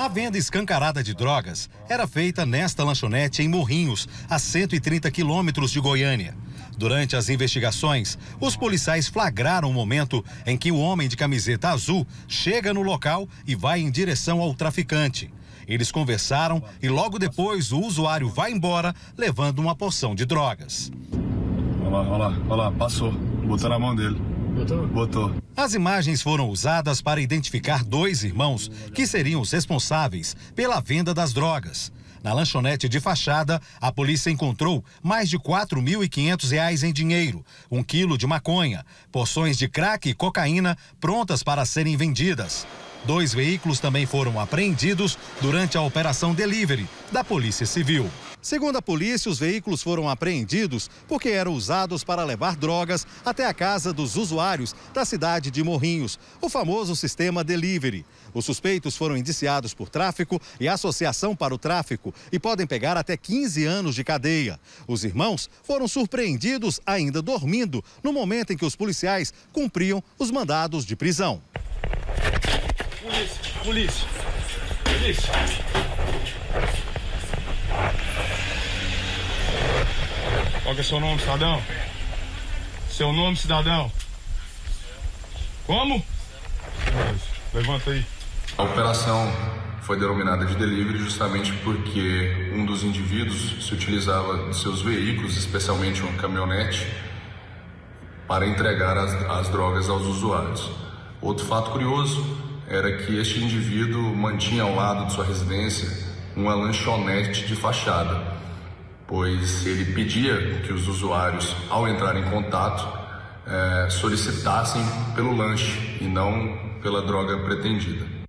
A venda escancarada de drogas era feita nesta lanchonete em Morrinhos, a 130 quilômetros de Goiânia. Durante as investigações, os policiais flagraram o momento em que o homem de camiseta azul chega no local e vai em direção ao traficante. Eles conversaram e logo depois o usuário vai embora levando uma porção de drogas. Olha lá, passou. Botou na mão dele. Botou. As imagens foram usadas para identificar dois irmãos que seriam os responsáveis pela venda das drogas. Na lanchonete de fachada, a polícia encontrou mais de R$ 4.500 em dinheiro, 1 quilo de maconha, porções de crack e cocaína prontas para serem vendidas. 2 veículos também foram apreendidos durante a operação Delivery da Polícia Civil. Segundo a polícia, os veículos foram apreendidos porque eram usados para levar drogas até a casa dos usuários da cidade de Morrinhos, o famoso sistema Delivery. Os suspeitos foram indiciados por tráfico e associação para o tráfico e podem pegar até 15 anos de cadeia. Os irmãos foram surpreendidos ainda dormindo no momento em que os policiais cumpriam os mandados de prisão. Polícia. Qual que é seu nome, cidadão? Seu nome, cidadão? Como? Levanta aí. A operação foi denominada de delivery justamente porque um dos indivíduos se utilizava de seus veículos, especialmente uma caminhonete, para entregar as drogas aos usuários. Outro fato curioso era que este indivíduo mantinha ao lado de sua residência uma lanchonete de fachada, pois ele pedia que os usuários, ao entrar em contato, solicitassem pelo lanche e não pela droga pretendida.